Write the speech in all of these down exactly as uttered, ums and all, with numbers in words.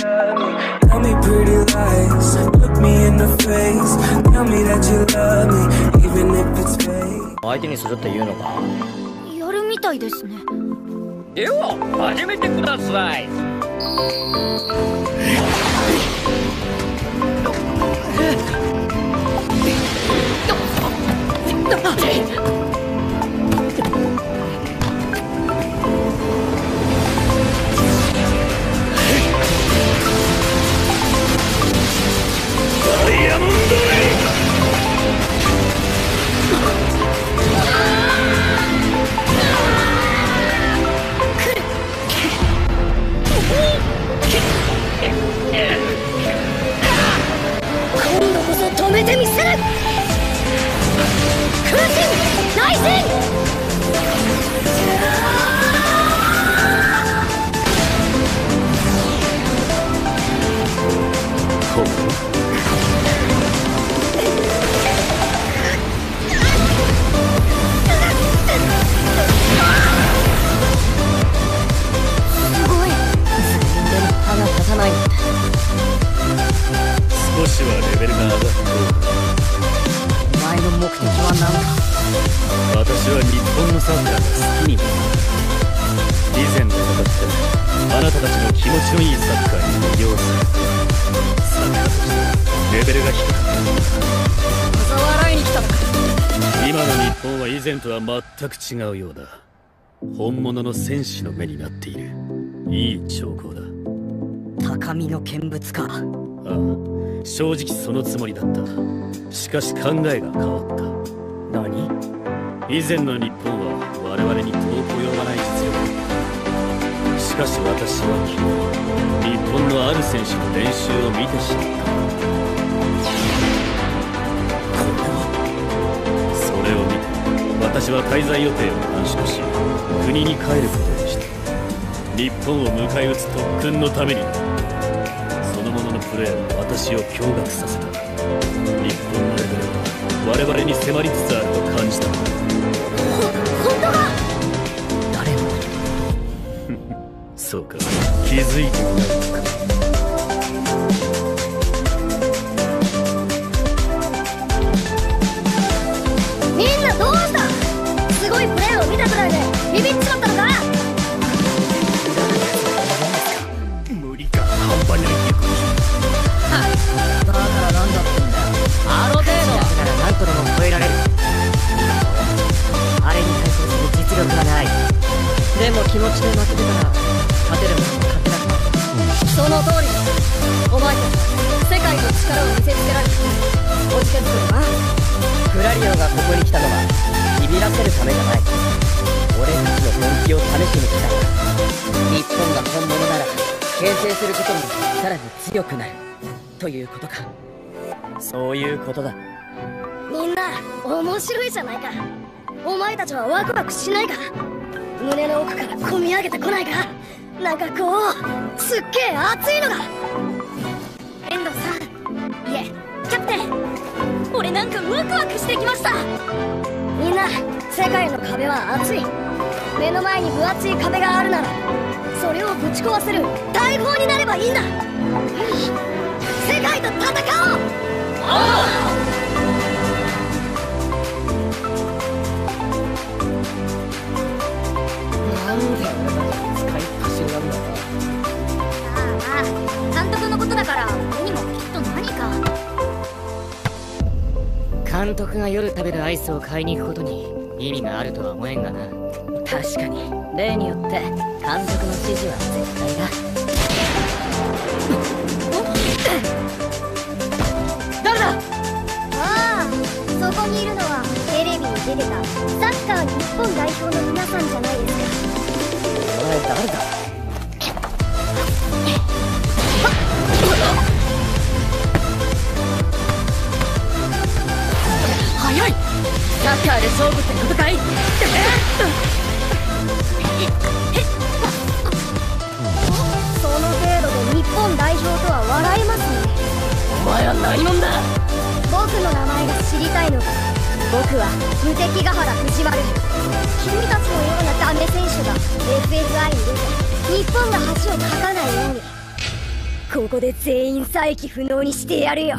love me. Tell me pretty lies, look me in the face. Tell me that you love me, even if it's fake. 相手にするって言うのか。 やるみたいですね。 では始めてください。ダイヤモンドレイ。 今度こそ止めてみせる。空心内心。 ほう。 すごい。全員でも歯が立たないなんて。 少しはレベルが上がった。 お前の目的は何だ。 私は日本のサッカーが好きになった。以前戦ってあなたたちの気持ちのいいサッカーに魅了された。サッカーとしてレベルが低かった。 嘲笑いに来たのか。 今の日本は以前とは全く違うようだ。本物の戦士の目になっている。いい兆候だ。 高みの見物か。 ああ、正直そのつもりだった。しかし考えが変わった。 何？ 以前の日本は我々に遠く及ばない実力だった。しかし私は昨日、日本のある選手の練習を見てしまった。これはそれを見て、私は滞在予定を短縮し、国に帰ることにした。日本を迎え撃つ特訓のために。そのもののプレーは私を驚愕させた。日本のレベルは我々に迫りつつあると感じた。 本当だ。誰の？ そうか、気づいていないのか。 みんなどうした？すごいプレーを見たくらいでビビっちまったのか？ 無理か、半端ない逆に。 だからなんだってんだよ。あの程度だから何とでも超えられる。あれに対抗する実力がない。でも気持ちで負けてたら勝てるものも勝てなくなる。その通りだ。お前たち世界の力を見せつけられておじけづくのな。クラリオがここに来たのはビビらせるためじゃない。俺たちの本気を試しに来た。日本が本物なら牽制することにさらに強くなるということか。そういうことだ。みんな面白いじゃないか。お前たちはワクワクしないか。胸の奥から込み上げてこないか。なんかこうすっげえ熱いのが。遠藤さん、いえキャプテン、俺なんかワクワクしてきました。みんな世界の壁は厚い。目の前に分厚い壁があるならそれをぶち壊せる大砲になればいいんだ。世界と戦おう。おう。なんで俺たち使いっ走りなんだよ。ああ、監督のことだから俺にもきっと何か。監督が夜食べるアイスを買いに行くことに意味があるとは思えんがな。確かに例によって監督の指示は絶対だ。誰だ？ああ、そこにいるのはテレビに出てたサッカー日本代表の皆さんじゃないですか。お前誰だ？早い！サッカーで勝負ってことかい？その程度で日本代表とは笑えますね。お前は何者だ？僕の名前が知りたいのか。僕は無敵ヶ原藤丸。君たちのようなダメ選手が エフエフアイ に出て日本が恥をかかないように、 ここで全員再起不能にしてやるよ。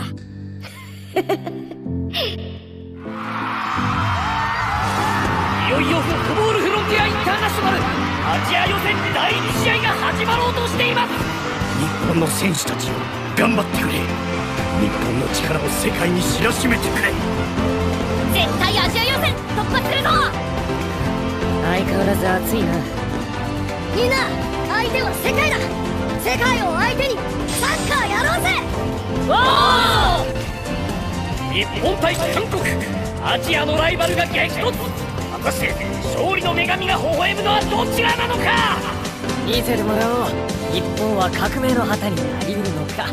いよいよフットボールフロンティアインターナショナルアジア予選だいに試合が始まろうとしています。日本の選手たちよ、頑張ってくれ。日本の力を世界に知らしめてくれ。 絶対アジア予選突破するぞ。相変わらず熱いな。みんな相手は世界だ。世界を相手にサッカーやろうぜ。 わー、日本対韓国、アジアのライバルが激突。果たして勝利の女神が微笑むのはどちらなのか。 見せてもらおう。日本は革命の旗になりうるのか。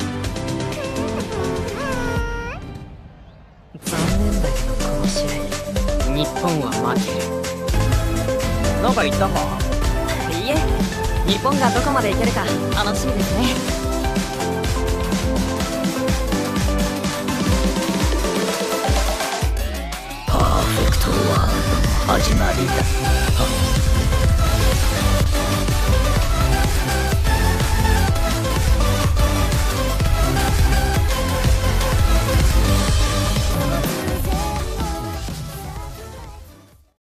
残念だけどこの試合日本は負ける。なんか言ったか。いいえ、日本がどこまでいけるか楽しみですね。 パーフェクトは始まりだ。